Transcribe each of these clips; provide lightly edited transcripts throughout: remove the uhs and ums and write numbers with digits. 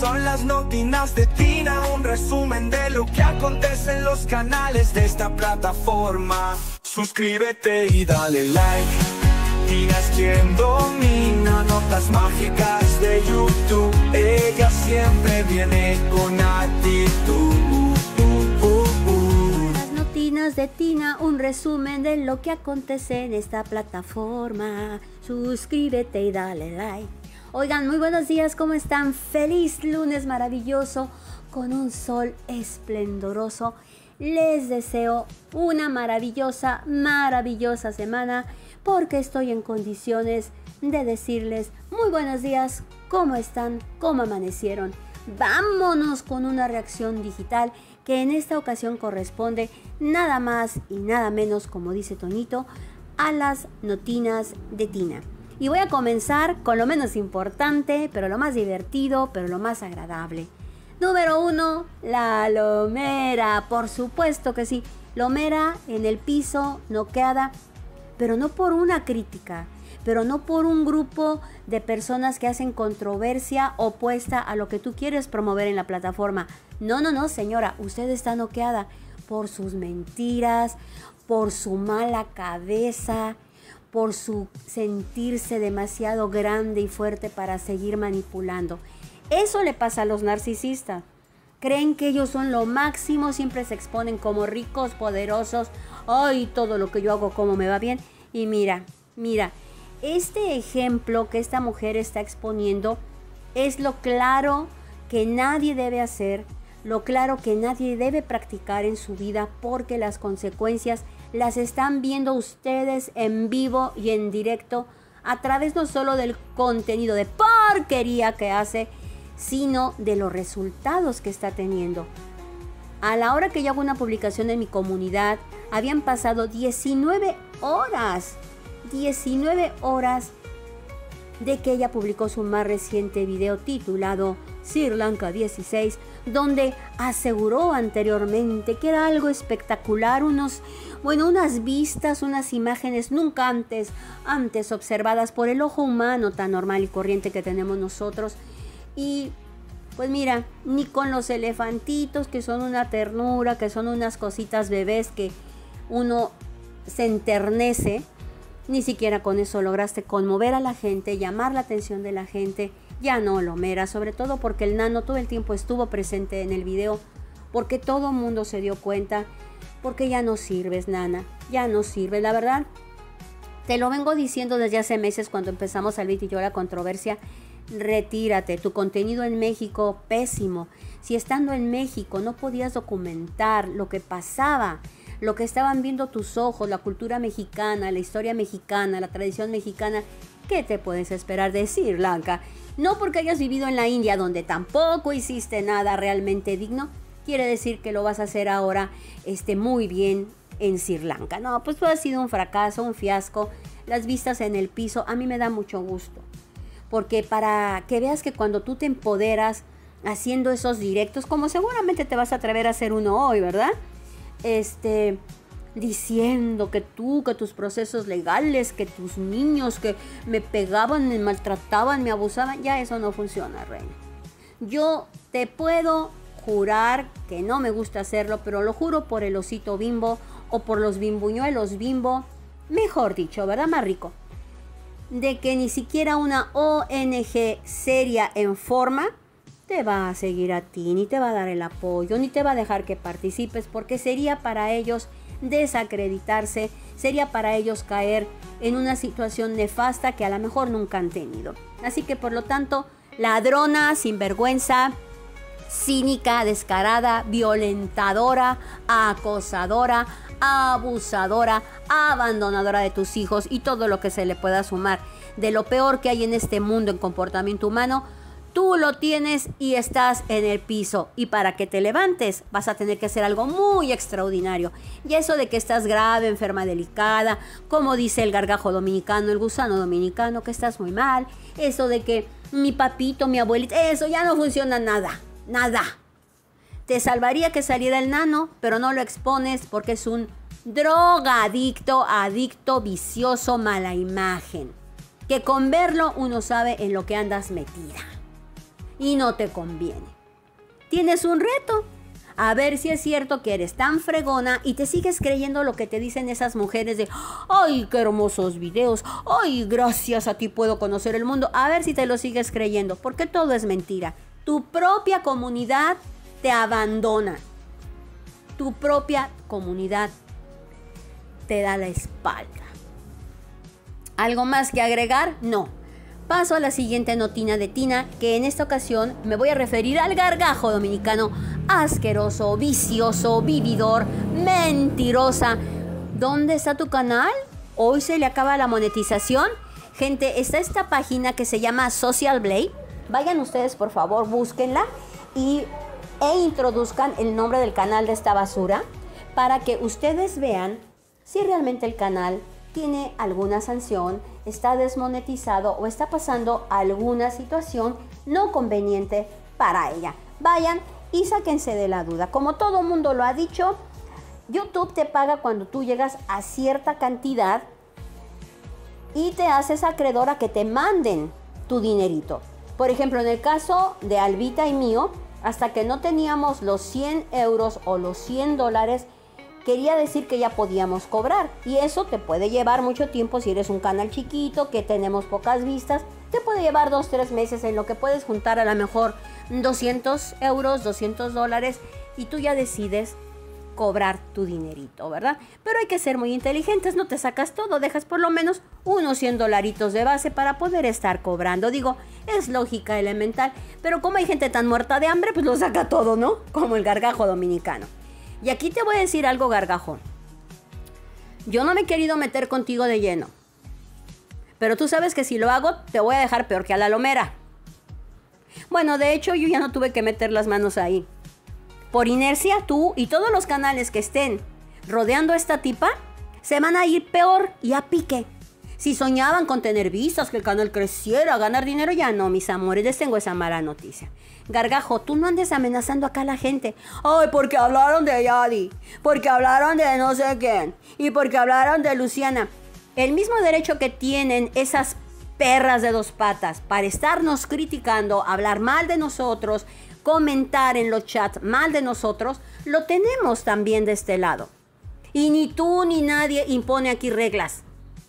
son las notinas de Tina, un resumen de lo que acontece en los canales de esta plataforma. Suscríbete y dale like. Tina es quien domina notas mágicas de YouTube. Ella siempre viene con actitud. Las notinas de Tina, un resumen de lo que acontece en esta plataforma. Suscríbete y dale like. Oigan, muy buenos días, ¿cómo están? Feliz lunes maravilloso, con un sol esplendoroso. Les deseo una maravillosa semana, porque estoy en condiciones de decirles muy buenos días, ¿cómo están? ¿Cómo amanecieron? Vámonos con una reacción digital que en esta ocasión corresponde nada más y nada menos, como dice Toñito, a las notinas de Tina. Y voy a comenzar con lo menos importante, pero lo más divertido, pero lo más agradable. Número 1, la lomera. Por supuesto que sí. Lomera en el piso, noqueada, pero no por una crítica, pero no por un grupo de personas que hacen controversia opuesta a lo que tú quieres promover en la plataforma. No, señora, usted está noqueada por sus mentiras, por su mala cabeza, por su sentirse demasiado grande y fuerte para seguir manipulando. Eso le pasa a los narcisistas. Creen que ellos son lo máximo, siempre se exponen como ricos, poderosos. Ay, todo lo que yo hago, cómo me va bien. Y mira, este ejemplo que esta mujer está exponiendo es lo claro que nadie debe hacer, lo claro que nadie debe practicar en su vida, porque las consecuencias las están viendo ustedes en vivo y en directo, a través no solo del contenido de porquería que hace, sino de los resultados que está teniendo. A la hora que yo hago una publicación en mi comunidad, habían pasado 19 horas de que ella publicó su más reciente video titulado Sri Lanka 16, donde aseguró anteriormente que era algo espectacular, unas vistas, unas imágenes nunca antes observadas por el ojo humano tan normal y corriente que tenemos nosotros. Y pues mira, ni con los elefantitos, que son una ternura, que son unas cositas bebés que uno se enternece, ni siquiera con eso lograste conmover a la gente, llamar la atención de la gente. Ya no, lomera, sobre todo porque el nano todo el tiempo estuvo presente en el video, porque todo el mundo se dio cuenta, porque ya no sirves, nana, ya no sirves, la verdad. Te lo vengo diciendo desde hace meses, cuando empezamos al video y yo la controversia. Retírate, tu contenido en México, pésimo. Si estando en México no podías documentar lo que pasaba, lo que estaban viendo tus ojos, la cultura mexicana, la historia mexicana, la tradición mexicana, ¿qué te puedes esperar de Sri Lanka? No porque hayas vivido en la India, donde tampoco hiciste nada realmente digno, quiere decir que lo vas a hacer ahora muy bien en Sri Lanka. No, pues todo ha sido un fracaso, un fiasco. Las vistas en el piso, a mí me da mucho gusto, porque para que veas que cuando tú te empoderas haciendo esos directos, como seguramente te vas a atrever a hacer uno hoy, ¿verdad? Diciendo que tus procesos legales, que tus niños que me pegaban, me maltrataban, me abusaban, ya eso no funciona, reina. Yo te puedo jurar que no me gusta hacerlo, pero lo juro por el osito Bimbo o por los bimbuñuelos Bimbo, mejor dicho, ¿verdad? Más rico. De que ni siquiera una ONG seria en forma te va a seguir a ti, ni te va a dar el apoyo, ni te va a dejar que participes, porque sería para ellos desacreditarse, sería para ellos caer en una situación nefasta que a lo mejor nunca han tenido. Así que por lo tanto, ladrona, sinvergüenza, cínica, descarada, violentadora, acosadora, abusadora, abandonadora de tus hijos y todo lo que se le pueda sumar de lo peor que hay en este mundo en comportamiento humano, tú lo tienes y estás en el piso. Y para que te levantes vas a tener que hacer algo muy extraordinario. Y eso de que estás grave, enferma, delicada, como dice el gargajo dominicano, el gusano dominicano, que estás muy mal. Eso de que mi papito, mi abuelita, eso ya no funciona nada. Te salvaría que saliera el nano, pero no lo expones porque es un drogadicto, adicto, vicioso, mala imagen. Que con verlo uno sabe en lo que andas metida. y no te conviene. Tienes un reto. A ver si es cierto que eres tan fregona y te sigues creyendo lo que te dicen esas mujeres de ¡ay, qué hermosos videos! ¡Ay, gracias a ti puedo conocer el mundo! A ver si te lo sigues creyendo, porque todo es mentira. Tu propia comunidad te abandona. Tu propia comunidad te da la espalda. ¿Algo más que agregar? No. Paso a la siguiente notina de Tina, que en esta ocasión me voy a referir al gargajo dominicano asqueroso, vicioso, vividor, mentirosa. ¿Dónde está tu canal? ¿Hoy se le acaba la monetización? Gente, está esta página que se llama Social Blade. Vayan ustedes, por favor, búsquenla e introduzcan el nombre del canal de esta basura para que ustedes vean si realmente el canal tiene alguna sanción, está desmonetizado o está pasando alguna situación no conveniente para ella. Vayan y sáquense de la duda. Como todo mundo lo ha dicho, YouTube te paga cuando tú llegas a cierta cantidad y te haces acreedor a que te manden tu dinerito. Por ejemplo, en el caso de Albita y mío, hasta que no teníamos los 100 euros o los 100 dólares, quería decir que ya podíamos cobrar. Y eso te puede llevar mucho tiempo si eres un canal chiquito, que tenemos pocas vistas. Te puede llevar 2-3 meses en lo que puedes juntar a lo mejor 200 euros, 200 dólares y tú ya decides cobrar tu dinerito, ¿verdad? Pero hay que ser muy inteligentes, no te sacas todo, dejas por lo menos unos 100 dolaritos de base para poder estar cobrando. Digo, es lógica elemental, pero como hay gente tan muerta de hambre, pues lo saca todo, ¿no? Como el gargajo dominicano. Y aquí te voy a decir algo, gargajo. Yo no me he querido meter contigo de lleno, pero tú sabes que si lo hago, te voy a dejar peor que a la lomera. Bueno, de hecho, yo ya no tuve que meter las manos ahí. Por inercia, tú y todos los canales que estén rodeando a esta tipa se van a ir peor y a pique. Si soñaban con tener vistas, que el canal creciera, ganar dinero, ya no, mis amores, les tengo esa mala noticia. Gargajo, tú no andes amenazando acá a la gente. Ay, porque hablaron de Yadi, porque hablaron de no sé quién, y porque hablaron de Luciana. El mismo derecho que tienen esas perras de dos patas para estarnos criticando, hablar mal de nosotros, comentar en los chats mal de nosotros, lo tenemos también de este lado. Y ni tú ni nadie impone aquí reglas.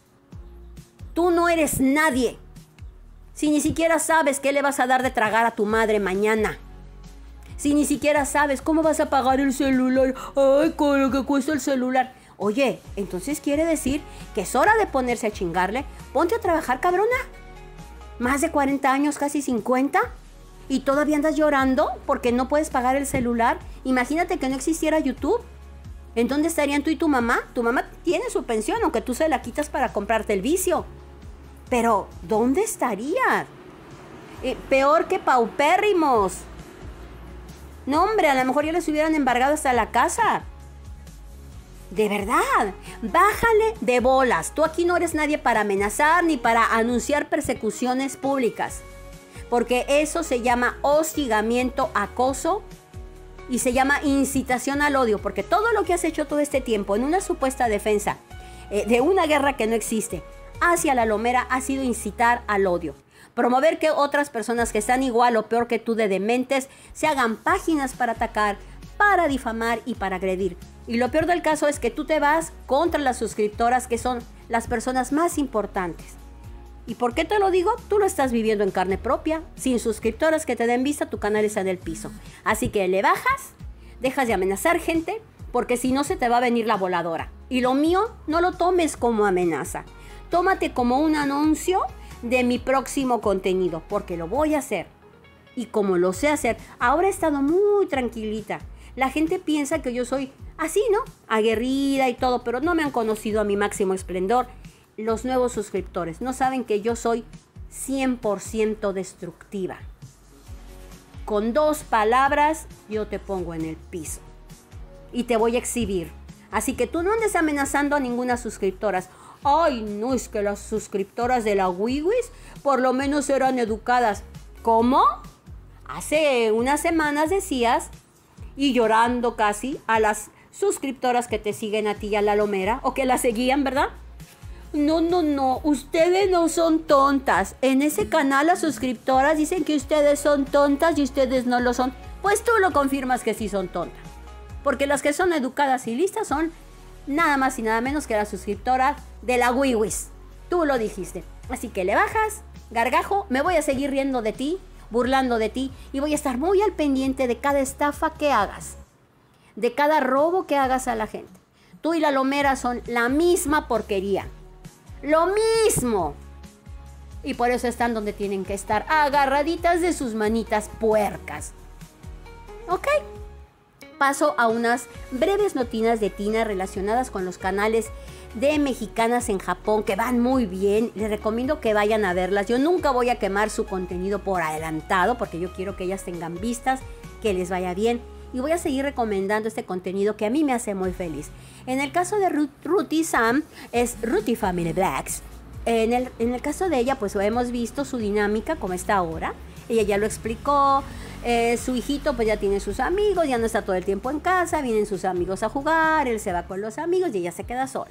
Tú no eres nadie. Si ni siquiera sabes qué le vas a dar de tragar a tu madre mañana. Si ni siquiera sabes cómo vas a pagar el celular. Ay, con lo que cuesta el celular. Oye, entonces quiere decir que es hora de ponerse a chingarle. Ponte a trabajar, cabrona. Más de 40 años, casi 50. Y todavía andas llorando porque no puedes pagar el celular. Imagínate que no existiera YouTube. ¿En dónde estarían tú y tu mamá? Tu mamá tiene su pensión, aunque tú se la quitas para comprarte el vicio. Pero, ¿dónde estarías? Peor que paupérrimos. No, hombre, a lo mejor ya les hubieran embargado hasta la casa. De verdad, bájale de bolas. Tú aquí no eres nadie para amenazar ni para anunciar persecuciones públicas. Porque eso se llama hostigamiento, acoso y se llama incitación al odio. Porque todo lo que has hecho todo este tiempo en una supuesta defensa de una guerra que no existe hacia la lomera ha sido incitar al odio. Promover que otras personas que están igual o peor que tú de dementes se hagan páginas para atacar, para difamar y para agredir. Y lo peor del caso es que tú te vas contra las suscriptoras, que son las personas más importantes. ¿Y por qué te lo digo? Tú lo estás viviendo en carne propia. Sin suscriptoras que te den vista, tu canal está en el piso. Así que le bajas, dejas de amenazar gente, porque si no se te va a venir la voladora. Y lo mío, no lo tomes como amenaza. Tómate como un anuncio de mi próximo contenido, porque lo voy a hacer. Y como lo sé hacer, ahora he estado muy tranquilita. La gente piensa que yo soy así, ¿no? Aguerrida y todo, pero no me han conocido a mi máximo esplendor. Los nuevos suscriptores no saben que yo soy 100% destructiva. Con 2 palabras, yo te pongo en el piso. Y te voy a exhibir. Así que tú no andes amenazando a ninguna suscriptora. Ay, no, es que las suscriptoras de la Wiwis por lo menos eran educadas. ¿Cómo? Hace unas semanas decías, y llorando casi, a las suscriptoras que te siguen a ti y a la lomera, o que la seguían, ¿verdad? No, no, no, ustedes no son tontas. En ese canal las suscriptoras dicen que ustedes son tontas y ustedes no lo son. Pues tú lo confirmas que sí son tontas. Porque las que son educadas y listas son nada más y nada menos que las suscriptoras de la Wiwis. Tú lo dijiste. Así que le bajas, gargajo, me voy a seguir riendo de ti, burlando de ti y voy a estar muy al pendiente de cada estafa que hagas, de cada robo que hagas a la gente. Tú y la Lomera son la misma porquería. Lo mismo. Y por eso están donde tienen que estar, agarraditas de sus manitas puercas. ¿Ok? Paso a unas breves notinas de Tina relacionadas con los canales de mexicanas en Japón que van muy bien. Les recomiendo que vayan a verlas. Yo nunca voy a quemar su contenido por adelantado porque yo quiero que ellas tengan vistas, que les vaya bien. Y voy a seguir recomendando este contenido que a mí me hace muy feliz. En el caso de Ruthie Sam, es Ruthie Family Blacks. En el caso de ella, pues hemos visto su dinámica como está ahora. Ella ya lo explicó. Su hijito pues ya tiene sus amigos, ya no está todo el tiempo en casa, vienen sus amigos a jugar, él se va con los amigos y ella se queda sola.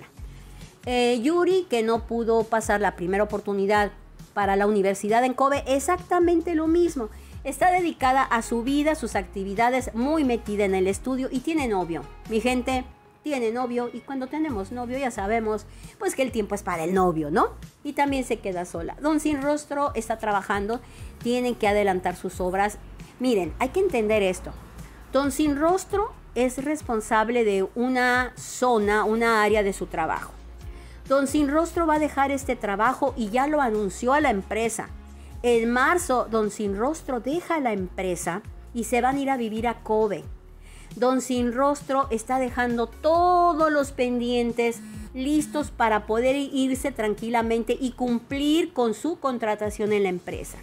Yuri, que no pudo pasar la primera oportunidad para la universidad en Kobe, exactamente lo mismo. Está dedicada a su vida, sus actividades, muy metida en el estudio y tiene novio. Mi gente, tiene novio y cuando tenemos novio ya sabemos pues que el tiempo es para el novio, ¿no? Y también se queda sola. Don Sin Rostro está trabajando, tienen que adelantar sus obras. Miren, hay que entender esto. Don Sin Rostro es responsable de una zona, una área de su trabajo. Don Sin Rostro va a dejar este trabajo y ya lo anunció a la empresa. En marzo, Don Sin Rostro deja la empresa y se van a ir a vivir a Kobe. Don Sin Rostro está dejando todos los pendientes listos para poder irse tranquilamente y cumplir con su contratación en la empresa.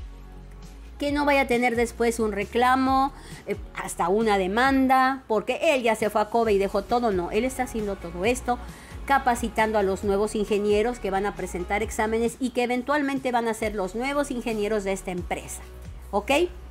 Que no vaya a tener después un reclamo, hasta una demanda, porque él ya se fue a Kobe y dejó todo. No, él está haciendo todo esto, capacitando a los nuevos ingenieros que van a presentar exámenes y que eventualmente van a ser los nuevos ingenieros de esta empresa. ¿Ok?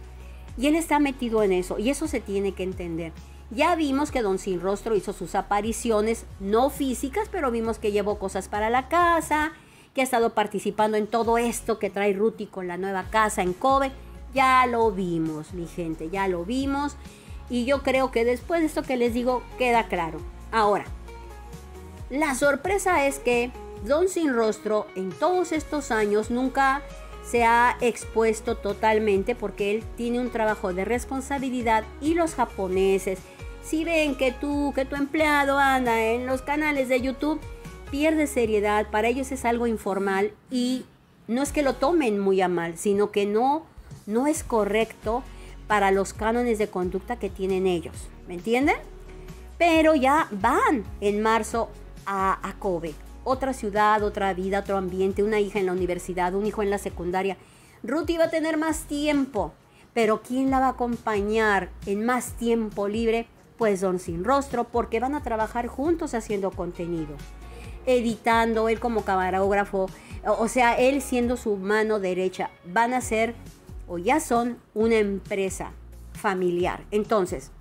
Y él está metido en eso y eso se tiene que entender. Ya vimos que Don Sin Rostro hizo sus apariciones, no físicas, pero vimos que llevó cosas para la casa, que ha estado participando en todo esto que trae Ruthie con la nueva casa en Kobe. Ya lo vimos, mi gente, ya lo vimos. Y yo creo que después de esto que les digo, queda claro. Ahora, la sorpresa es que Don Sin Rostro en todos estos años nunca se ha expuesto totalmente porque él tiene un trabajo de responsabilidad y los japoneses, si ven que tu empleado anda en los canales de YouTube, pierde seriedad, para ellos es algo informal y no es que lo tomen muy a mal, sino que no es correcto para los cánones de conducta que tienen ellos, ¿me entienden? Pero ya van en marzo a Kobe, otra ciudad, otra vida, otro ambiente, una hija en la universidad, un hijo en la secundaria. Ruthie va a tener más tiempo, pero ¿quién la va a acompañar en más tiempo libre? Pues Don Sin Rostro, porque van a trabajar juntos haciendo contenido, editando, él como camarógrafo, o sea, él siendo su mano derecha. Van a ser, o ya son, una empresa familiar. Entonces,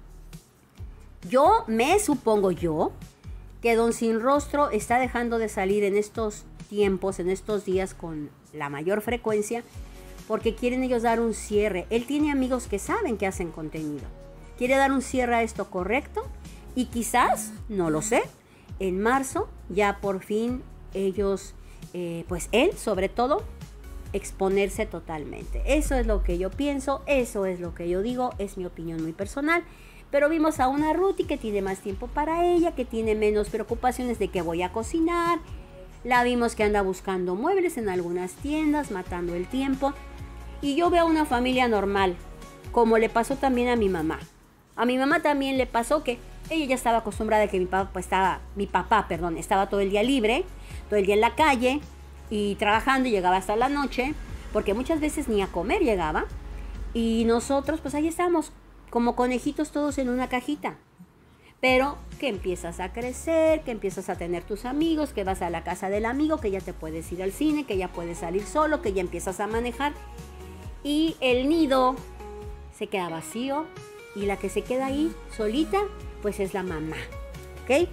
supongo yo, que Don Sin Rostro está dejando de salir en estos tiempos, en estos días con la mayor frecuencia, porque quieren ellos dar un cierre. Él tiene amigos que saben que hacen contenido. Quiere dar un cierre a esto, correcto, y quizás, no lo sé, en marzo ya por fin ellos, pues él sobre todo, exponerse totalmente. Eso es lo que yo pienso, eso es lo que yo digo, es mi opinión muy personal. Pero vimos a una Ruthie que tiene más tiempo para ella, que tiene menos preocupaciones de que voy a cocinar. La vimos que anda buscando muebles en algunas tiendas, matando el tiempo. Y yo veo una familia normal, como le pasó también a mi mamá. A mi mamá también le pasó que ella ya estaba acostumbrada a que mi papá estaba todo el día libre, todo el día en la calle y trabajando y llegaba hasta la noche, porque muchas veces ni a comer llegaba. Y nosotros pues ahí estamos, como conejitos todos en una cajita. Pero que empiezas a crecer, que empiezas a tener tus amigos, que vas a la casa del amigo, que ya te puedes ir al cine, que ya puedes salir solo, que ya empiezas a manejar. Y el nido se queda vacío y la que se queda ahí solita, pues es la mamá. ¿Ok?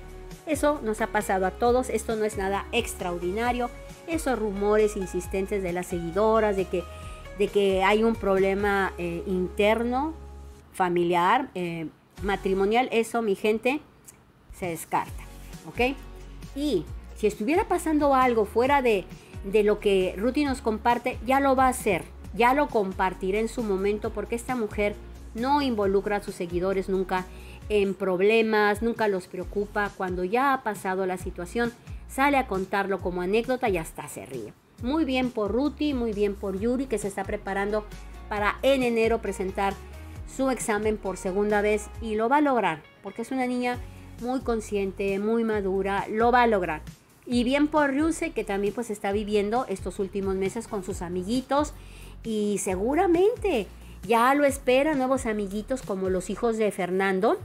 Eso nos ha pasado a todos, esto no es nada extraordinario. Esos rumores insistentes de las seguidoras de que hay un problema interno, familiar, matrimonial, eso, mi gente, se descarta, ¿ok? Y si estuviera pasando algo fuera de lo que Ruti nos comparte, ya lo va a hacer, ya lo compartirá en su momento, porque esta mujer no involucra a sus seguidores nunca en problemas, nunca los preocupa. Cuando ya ha pasado la situación, sale a contarlo como anécdota y hasta se ríe. Muy bien por Ruti, muy bien por Yuri, que se está preparando para en enero presentar su examen por segunda vez y lo va a lograr, porque es una niña muy consciente, muy madura, lo va a lograr. Y bien por Ryuse, que también pues está viviendo estos últimos meses con sus amiguitos y seguramente ya lo espera nuevos amiguitos como los hijos de Fernando,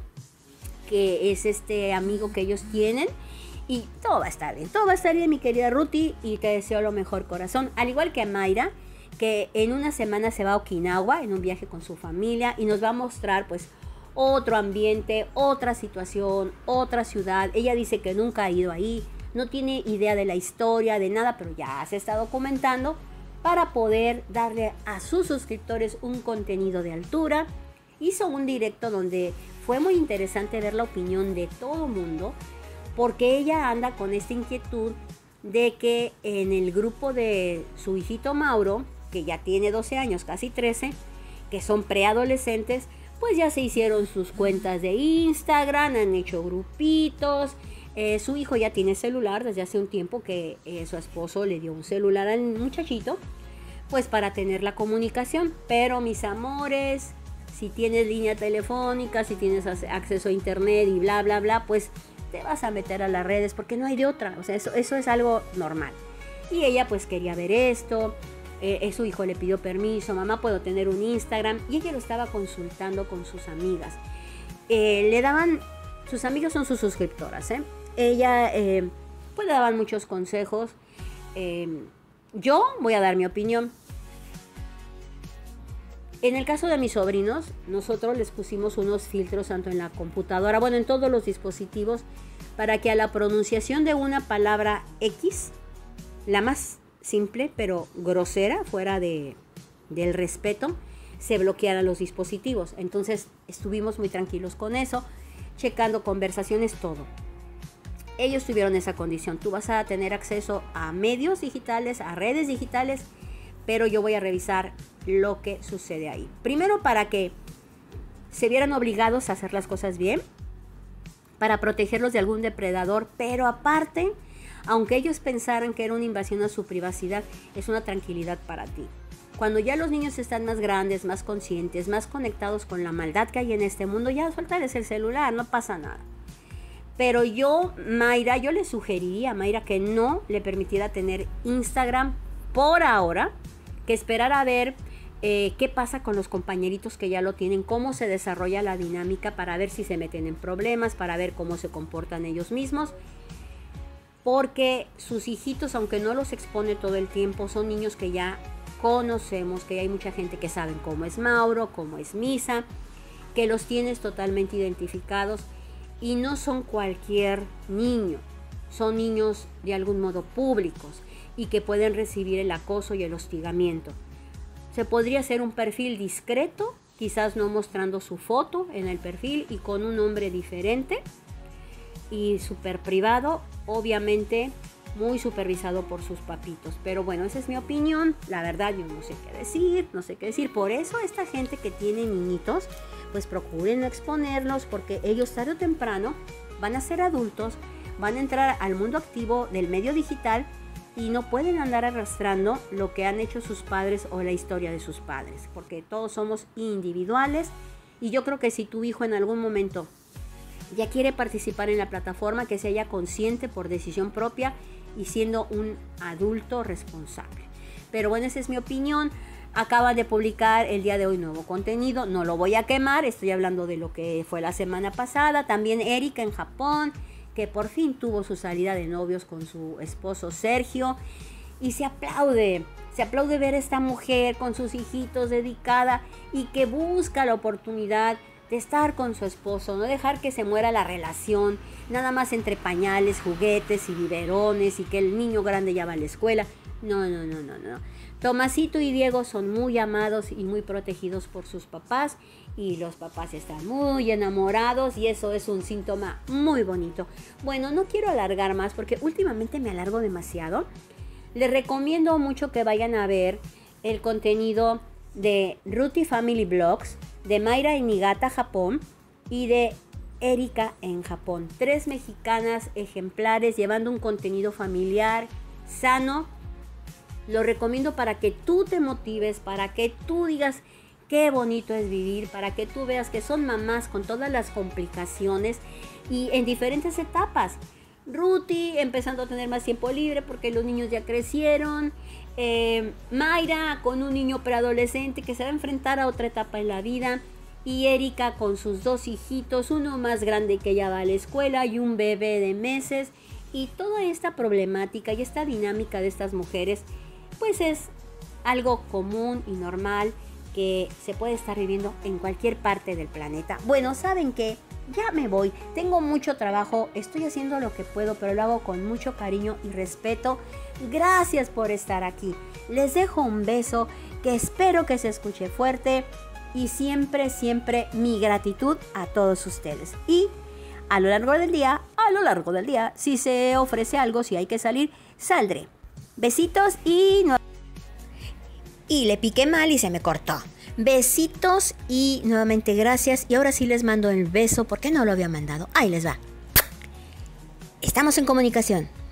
que es este amigo que ellos tienen. Y todo va a estar bien, mi querida Ruti, y te deseo lo mejor, corazón. Al igual que a Mayra, que en una semana se va a Okinawa en un viaje con su familia y nos va a mostrar pues otro ambiente, otra situación, otra ciudad. Ella dice que nunca ha ido ahí, no tiene idea de la historia, de nada, pero ya se está documentando para poder darle a sus suscriptores un contenido de altura. Hizo un directo donde fue muy interesante ver la opinión de todo mundo, porque ella anda con esta inquietud de que en el grupo de su hijito Mauro, que ya tiene 12 años, casi 13, que son preadolescentes, pues ya se hicieron sus cuentas de Instagram, han hecho grupitos. Su hijo ya tiene celular desde hace un tiempo que su esposo le dio un celular al muchachito, pues para tener la comunicación. Pero mis amores, si tienes línea telefónica, si tienes acceso a internet y bla, bla, bla, pues te vas a meter a las redes porque no hay de otra. O sea, eso es algo normal. Y ella pues quería ver esto. Su hijo le pidió permiso. Mamá, ¿puedo tener un Instagram? Y ella lo estaba consultando con sus amigas. Le daban... Sus amigas son sus suscriptoras, ¿eh? Ella pues le daban muchos consejos. Yo voy a dar mi opinión. En el caso de mis sobrinos, nosotros les pusimos unos filtros tanto en la computadora, bueno, en todos los dispositivos, para que a la pronunciación de una palabra X, la más simple pero grosera, fuera del respeto, se bloquearan los dispositivos. Entonces estuvimos muy tranquilos con eso, checando conversaciones, todo. Ellos tuvieron esa condición. Tú vas a tener acceso a medios digitales, a redes digitales, pero yo voy a revisar lo que sucede ahí. Primero, para que se vieran obligados a hacer las cosas bien, para protegerlos de algún depredador, pero aparte, aunque ellos pensaran que era una invasión a su privacidad, es una tranquilidad para ti. Cuando ya los niños están más grandes, más conscientes, más conectados con la maldad que hay en este mundo, ya suéltales el celular, no pasa nada. Pero yo le sugeriría a Mayra que no le permitiera tener Instagram por ahora, que esperara a ver qué pasa con los compañeritos que ya lo tienen, cómo se desarrolla la dinámica, para ver si se meten en problemas, para ver cómo se comportan ellos mismos. Porque sus hijitos, aunque no los expone todo el tiempo, son niños que ya conocemos, que hay mucha gente que sabe cómo es Mauro, cómo es Misa, que los tienes totalmente identificados y no son cualquier niño, son niños de algún modo públicos y que pueden recibir el acoso y el hostigamiento. Se podría hacer un perfil discreto, quizás no mostrando su foto en el perfil y con un nombre diferente y súper privado, obviamente muy supervisado por sus papitos. Pero bueno, esa es mi opinión. La verdad, yo no sé qué decir. Por eso esta gente que tiene niñitos, pues procuren no exponerlos, porque ellos tarde o temprano van a ser adultos, van a entrar al mundo activo del medio digital y no pueden andar arrastrando lo que han hecho sus padres o la historia de sus padres, porque todos somos individuales. Y yo creo que si tu hijo en algún momento ya quiere participar en la plataforma, que se haya consciente por decisión propia y siendo un adulto responsable. Pero bueno, esa es mi opinión. Acaban de publicar el día de hoy nuevo contenido, no lo voy a quemar, estoy hablando de lo que fue la semana pasada. También Erika en Japón, que por fin tuvo su salida de novios con su esposo Sergio, y se aplaude ver a esta mujer con sus hijitos dedicada y que busca la oportunidad de estar con su esposo, no dejar que se muera la relación, nada más entre pañales, juguetes y biberones y que el niño grande ya va a la escuela. No. Tomasito y Diego son muy amados y muy protegidos por sus papás y los papás están muy enamorados y eso es un síntoma muy bonito. Bueno, no quiero alargar más porque últimamente me alargo demasiado. Les recomiendo mucho que vayan a ver el contenido de Ruti Family Vlogs, de Mayra en Niigata, Japón, y de Erika en Japón. 3 mexicanas ejemplares llevando un contenido familiar, sano. Lo recomiendo para que tú te motives, para que tú digas qué bonito es vivir, para que tú veas que son mamás con todas las complicaciones y en diferentes etapas. Ruti empezando a tener más tiempo libre porque los niños ya crecieron. Mayra con un niño preadolescente que se va a enfrentar a otra etapa en la vida. Y Erika con sus 2 hijitos, uno más grande que ya va a la escuela y un bebé de meses. Y toda esta problemática y esta dinámica de estas mujeres, pues es algo común y normal que se puede estar viviendo en cualquier parte del planeta. Bueno, ¿saben qué? Ya me voy, tengo mucho trabajo, estoy haciendo lo que puedo, pero lo hago con mucho cariño y respeto. Gracias por estar aquí. Les dejo un beso que espero que se escuche fuerte y siempre mi gratitud a todos ustedes. Y a lo largo del día, si se ofrece algo, si hay que salir, saldré. Besitos y le piqué mal y se me cortó. Besitos y nuevamente gracias. Y ahora sí les mando el beso porque no lo había mandado. Ahí les va. Estamos en comunicación.